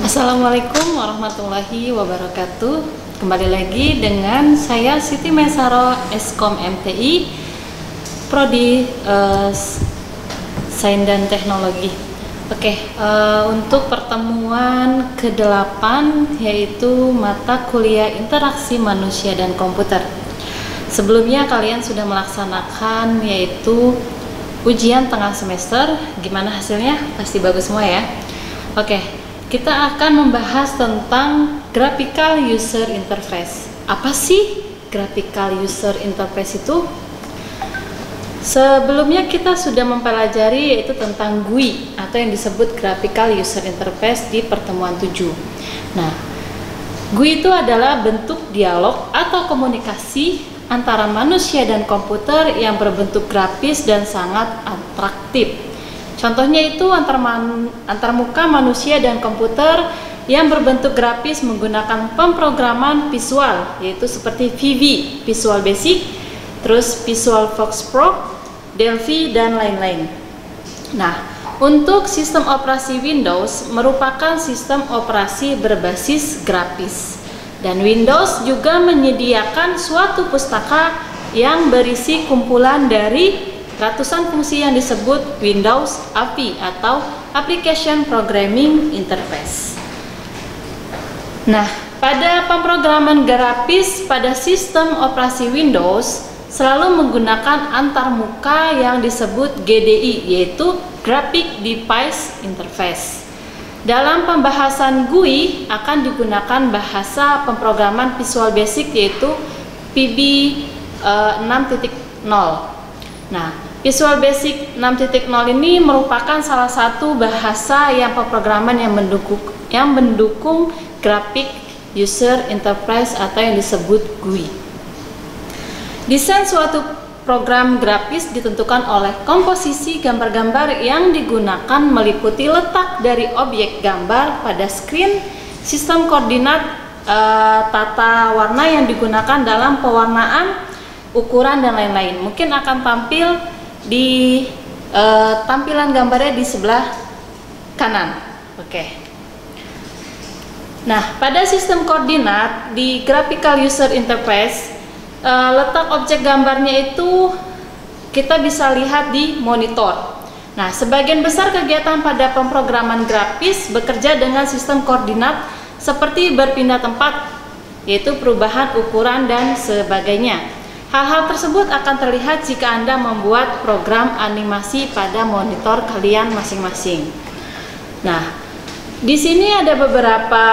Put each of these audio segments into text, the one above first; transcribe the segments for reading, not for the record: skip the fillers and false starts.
Assalamualaikum warahmatullahi wabarakatuh. Kembali lagi dengan saya Siti Maisaro, Eskom MTI, Prodi Sains dan Teknologi. Untuk pertemuan ke-8 yaitu mata kuliah interaksi manusia dan komputer. Sebelumnya kalian sudah melaksanakan yaitu ujian tengah semester. Gimana hasilnya? Pasti bagus semua ya. Kita akan membahas tentang graphical user interface. Apa sih graphical user interface itu? Sebelumnya kita sudah mempelajari yaitu tentang GUI atau yang disebut graphical user interface di pertemuan 7. Nah, GUI itu adalah bentuk dialog atau komunikasi antara manusia dan komputer yang berbentuk grafis dan sangat atraktif. Contohnya itu antar muka manusia dan komputer yang berbentuk grafis menggunakan pemrograman visual, yaitu seperti VB, Visual Basic, terus VisualFox Pro, Delphi, dan lain-lain. Nah, untuk sistem operasi Windows merupakan sistem operasi berbasis grafis. Dan Windows juga menyediakan suatu pustaka yang berisi kumpulan dari ratusan fungsi yang disebut Windows API atau Application Programming Interface. Nah, pada pemrograman grafis pada sistem operasi Windows selalu menggunakan antarmuka yang disebut GDI, yaitu Graphic Device Interface. Dalam pembahasan GUI akan digunakan bahasa pemrograman Visual Basic yaitu VB 6.0. Nah, Visual Basic 6.0 ini merupakan salah satu bahasa yang pemrograman yang mendukung Graphic User Interface atau yang disebut GUI. Desain suatu program grafis ditentukan oleh komposisi gambar-gambar yang digunakan meliputi letak dari objek gambar pada screen, sistem koordinat, tata warna yang digunakan dalam pewarnaan, ukuran, dan lain-lain. Mungkin akan tampil di tampilan gambarnya di sebelah kanan. Nah, pada sistem koordinat di graphical user interface, letak objek gambarnya itu kita bisa lihat di monitor. Nah, sebagian besar kegiatan pada pemrograman grafis bekerja dengan sistem koordinat seperti berpindah tempat, yaitu perubahan ukuran dan sebagainya. Hal-hal tersebut akan terlihat jika Anda membuat program animasi pada monitor kalian masing-masing. Nah, di sini ada beberapa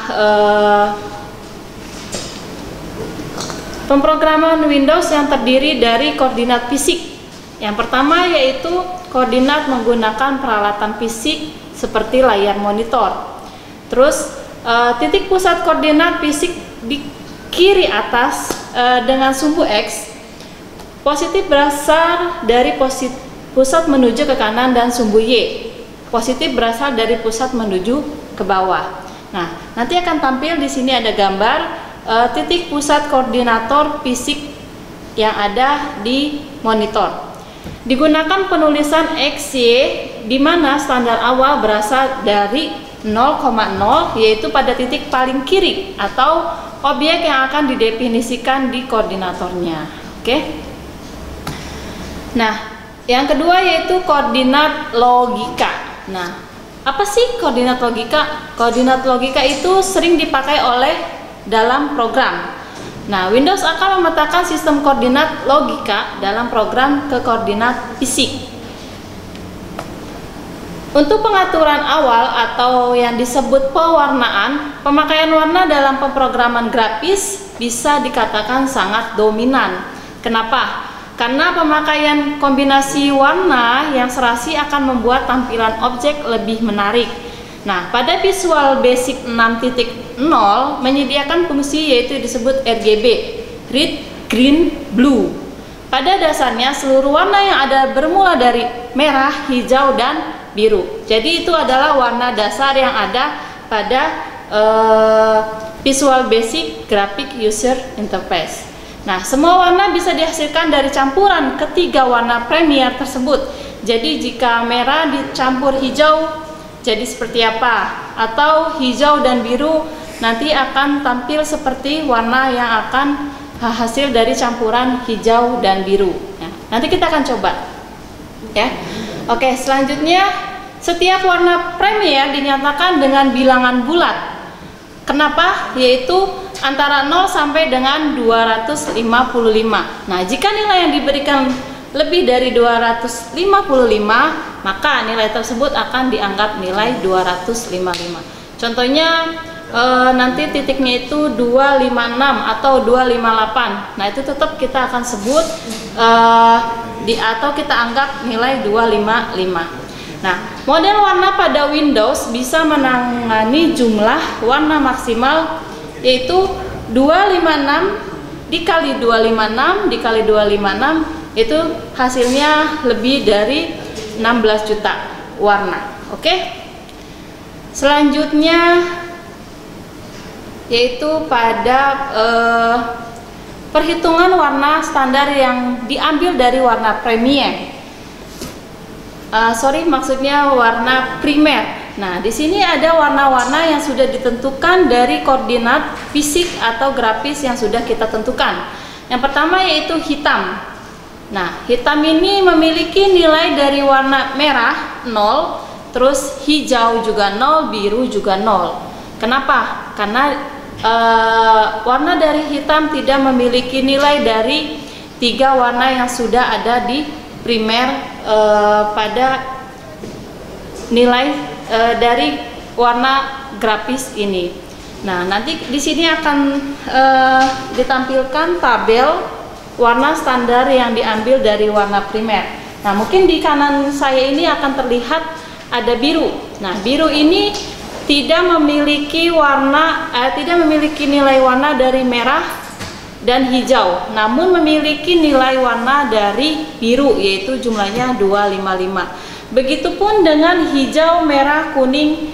pemrograman Windows yang terdiri dari koordinat fisik. Yang pertama yaitu koordinat menggunakan peralatan fisik seperti layar monitor. Terus titik pusat koordinat fisik di kiri atas dengan sumbu X, positif berasal dari pusat menuju ke kanan, dan sumbu Y positif berasal dari pusat menuju ke bawah. Nah, nanti akan tampil di sini ada gambar titik pusat koordinator fisik yang ada di monitor. Digunakan penulisan XY di mana standar awal berasal dari 0,0 yaitu pada titik paling kiri atau objek yang akan didefinisikan di koordinatornya. Nah, yang kedua yaitu koordinat logika. Nah, apa sih koordinat logika? Koordinat logika itu sering dipakai oleh dalam program. Nah, Windows akan memetakan sistem koordinat logika dalam program ke koordinat fisik. Untuk pengaturan awal atau yang disebut pewarnaan, pemakaian warna dalam pemrograman grafis bisa dikatakan sangat dominan. Kenapa? Karena pemakaian kombinasi warna yang serasi akan membuat tampilan objek lebih menarik. Nah, pada Visual Basic 6.0 menyediakan fungsi yaitu disebut RGB, Red, Green, Blue. Pada dasarnya seluruh warna yang ada bermula dari merah, hijau, dan biru. Jadi itu adalah warna dasar yang ada pada Visual Basic Graphic User Interface. Nah, semua warna bisa dihasilkan dari campuran ketiga warna premier tersebut. Jadi jika merah dicampur hijau, jadi seperti apa, atau hijau dan biru nanti akan tampil seperti warna yang akan hasil dari campuran hijau dan biru. Nah, nanti kita akan coba ya. Oke, selanjutnya setiap warna premier dinyatakan dengan bilangan bulat. Kenapa? Yaitu antara 0 sampai dengan 255. Nah, jika nilai yang diberikan lebih dari 255, maka nilai tersebut akan dianggap nilai 255. Contohnya nanti titiknya itu 256 atau 258. Nah, itu tetap kita akan sebut atau kita anggap nilai 255. Nah, model warna pada Windows bisa menangani jumlah warna maksimal, yaitu 256 dikali 256 dikali 256, itu hasilnya lebih dari 16 juta warna. Oke. Selanjutnya yaitu pada perhitungan warna standar yang diambil dari warna premier. Maksudnya warna primer. Nah, di sini ada warna-warna yang sudah ditentukan dari koordinat fisik atau grafis yang sudah kita tentukan. Yang pertama yaitu hitam. Nah, hitam ini memiliki nilai dari warna merah 0, terus hijau juga 0, biru juga 0. Kenapa? Karena warna dari hitam tidak memiliki nilai dari 3 warna yang sudah ada di primer pada nilai dari warna grafis ini. Nah, nanti di sini akan ditampilkan tabel warna standar yang diambil dari warna primer. Nah, mungkin di kanan saya ini akan terlihat ada biru. Nah, biru ini tidak memiliki nilai warna dari merah dan hijau, namun memiliki nilai warna dari biru, yaitu jumlahnya 255. Begitupun dengan hijau, merah, kuning,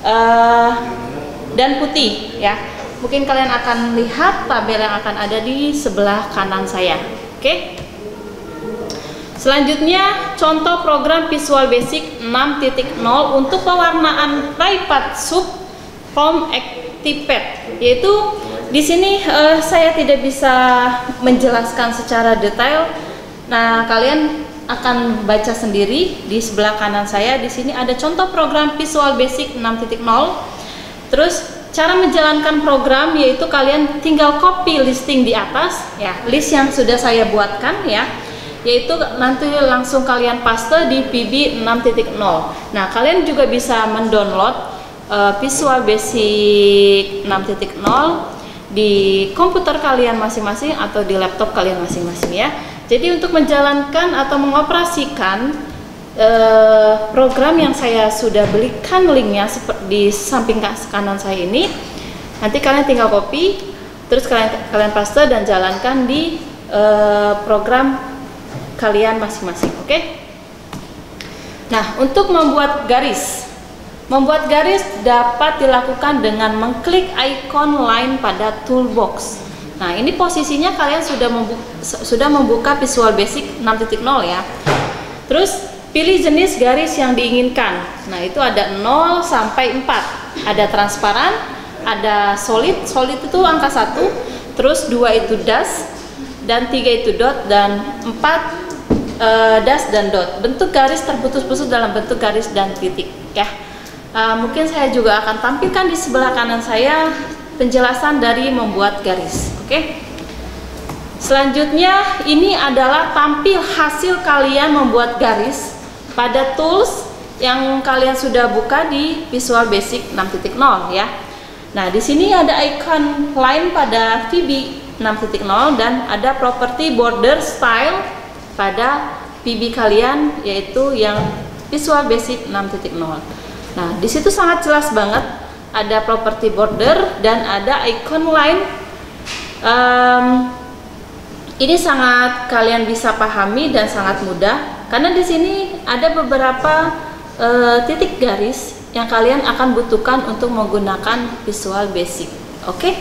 dan putih ya. Mungkin kalian akan lihat tabel yang akan ada di sebelah kanan saya. Oke. Selanjutnya contoh program Visual Basic 6.0 untuk pewarnaan tripad sub from ActivePad. Yaitu di sini saya tidak bisa menjelaskan secara detail. Nah, kalian akan baca sendiri di sebelah kanan saya. Di sini ada contoh program Visual Basic 6.0. Terus cara menjalankan program yaitu kalian tinggal copy listing di atas ya, list yang sudah saya buatkan ya, yaitu nanti langsung kalian paste di VB 6.0. Nah, kalian juga bisa mendownload Visual Basic 6.0 di komputer kalian masing-masing atau di laptop kalian masing-masing ya. Jadi untuk menjalankan atau mengoperasikan program yang saya sudah belikan linknya di samping kanan saya ini, nanti kalian tinggal copy, terus kalian paste dan jalankan di program kalian masing-masing. Oke? Nah, untuk membuat garis dapat dilakukan dengan mengklik ikon line pada toolbox. Nah, ini posisinya kalian sudah membuka Visual Basic 6.0 ya. Terus pilih jenis garis yang diinginkan. Nah, itu ada 0 sampai 4. Ada transparan, ada solid. Solid itu angka 1, terus 2 itu dash, dan 3 itu dot, dan 4 dash dan dot. Bentuk garis terputus-putus dalam bentuk garis dan titik ya. Mungkin saya juga akan tampilkan di sebelah kanan saya penjelasan dari membuat garis. Oke. Selanjutnya ini adalah tampil hasil kalian membuat garis pada tools yang kalian sudah buka di Visual Basic 6.0 ya. Nah, di sini ada icon line pada VB 6.0 dan ada property border style pada VB kalian, yaitu yang Visual Basic 6.0. Nah, di situ sangat jelas banget ada property border dan ada icon line. Ini sangat kalian bisa pahami dan sangat mudah karena di sini ada beberapa titik garis yang kalian akan butuhkan untuk menggunakan Visual Basic. Oke.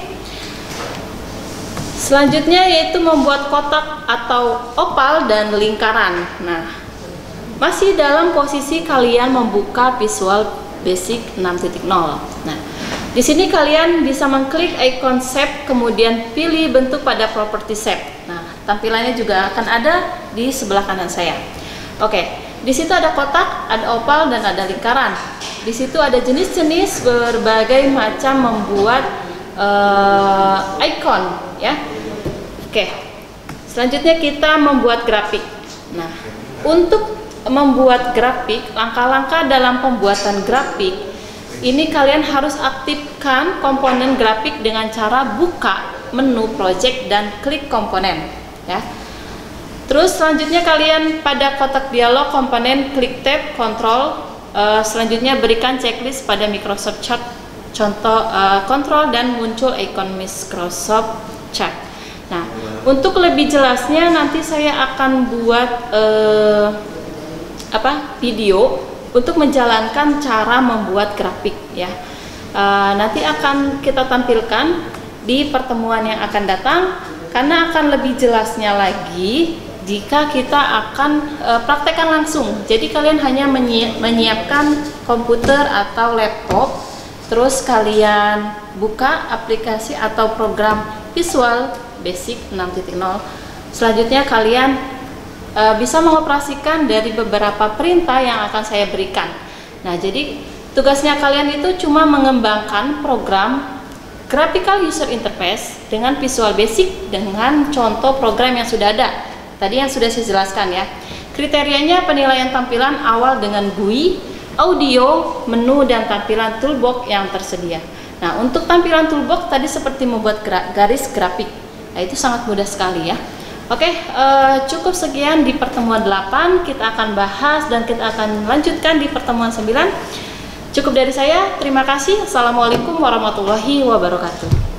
Selanjutnya yaitu membuat kotak atau oval dan lingkaran. Nah, masih dalam posisi kalian membuka Visual Basic 6.0. Nah, di sini kalian bisa mengklik icon shape, kemudian pilih bentuk pada property shape. Nah, tampilannya juga akan ada di sebelah kanan saya. Oke, di situ ada kotak, ada oval, dan ada lingkaran. Di situ ada jenis-jenis berbagai macam membuat icon, ya. Oke, selanjutnya kita membuat grafik. Nah, untuk membuat grafik, langkah-langkah dalam pembuatan grafik ini kalian harus aktifkan komponen grafik dengan cara buka menu project dan klik komponen, ya. Terus selanjutnya kalian pada kotak dialog komponen klik tab kontrol. Selanjutnya berikan checklist pada Microsoft Chart contoh kontrol dan muncul icon Microsoft Chart. Nah, untuk lebih jelasnya nanti saya akan buat video untuk menjalankan cara membuat grafik, ya. Nanti akan kita tampilkan di pertemuan yang akan datang, karena akan lebih jelasnya lagi jika kita akan praktekkan langsung. Jadi kalian hanya menyiapkan komputer atau laptop, terus kalian buka aplikasi atau program Visual Basic 6.0. Selanjutnya kalian bisa mengoperasikan dari beberapa perintah yang akan saya berikan. Nah, jadi tugasnya kalian itu cuma mengembangkan program Graphical User Interface dengan Visual Basic dengan contoh program yang sudah ada. Tadi yang sudah saya jelaskan, ya. Kriterianya penilaian tampilan awal dengan GUI, audio, menu, dan tampilan toolbox yang tersedia. Nah, untuk tampilan toolbox tadi seperti membuat garis grafik. Nah, itu sangat mudah sekali, ya. Oke, cukup sekian di pertemuan 8. Kita akan bahas dan kita akan lanjutkan di pertemuan 9. Cukup dari saya. Terima kasih. Assalamualaikum warahmatullahi wabarakatuh.